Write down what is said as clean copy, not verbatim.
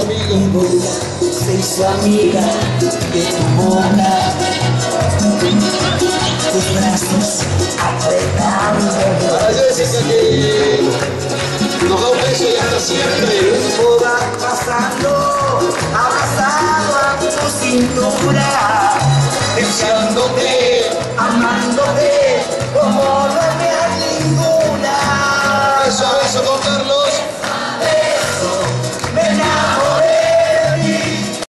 amigo. Mi boca se hizo amiga de tu boca, tus brazos apretados. Para yo decirte que nos da un beso y hasta siempre. El tiempo va pasando, abrazado a tu cintura, deseándote, amándote como no me hay ninguna. Beso a beso con Carlos.